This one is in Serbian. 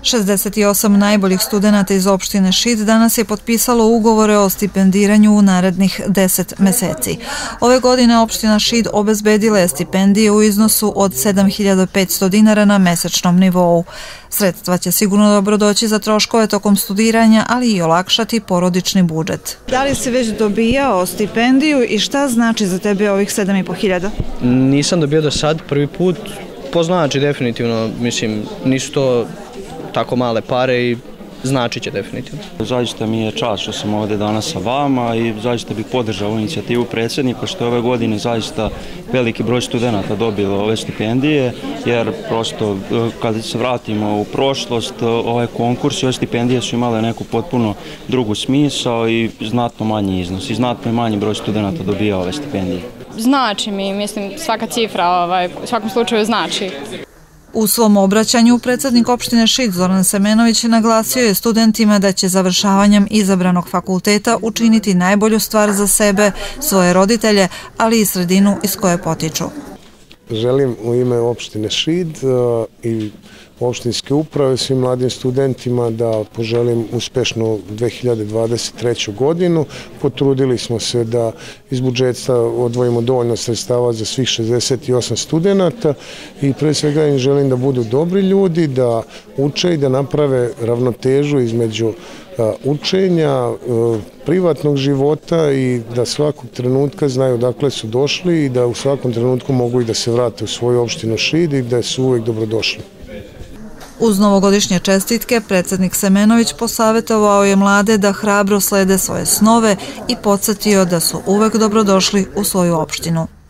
68 najboljih studenata iz opštine Šid danas je potpisalo ugovore o stipendiranju u narednih 10 meseci. Ove godine opština Šid obezbedila je stipendije u iznosu od 7.500 dinara na mesečnom nivou. Sredstva će sigurno dobro doći za troškove tokom studiranja, ali i olakšati porodični budžet. Da li si već dobijao stipendiju i šta znači za tebe ovih 7.500? Nisam dobio do sad, prvi put. Znači definitivno, mislim, nisu to tako male pare i značiće definitivno. Zaista mi je čast što sam ovdje danas sa vama i zaista bih podržao ovu inicijativu predsjednika što je ove godine zaista veliki broj studenata dobilo ove stipendije, jer prosto kad se vratimo u prošlost, ovaj konkurs i ove stipendije su imale neku potpuno drugu smisao i znatno manji iznos i znatno manji broj studenata dobija ove stipendije. Znači mi, mislim, svaka cifra u svakom slučaju znači. U svom obraćanju predsjednik opštine Šid Zoran Semenović naglasio je studentima da će završavanjem izabranog fakulteta učiniti najbolju stvar za sebe, svoje roditelje, ali i sredinu iz koje potiču. Želim u ime opštine Šid i opštinske uprave svim mladim studentima da poželim uspešnu 2023. godinu. Potrudili smo se da iz budžeta odvojimo dovoljno sredstava za svih 68 studenata i pre svega im želim da budu dobri ljudi, da uče i da naprave ravnotežu između učenja, privatnog života i da svakog trenutka znaju odakle su došli i da u svakom trenutku mogu i da se vrate u svoju opštinu Šid i da su uvek dobrodošli. Uz novogodišnje čestitke, predsjednik Semenović posavetovao je mlade da hrabro slede svoje snove i podsjetio da su uvek dobrodošli u svoju opštinu.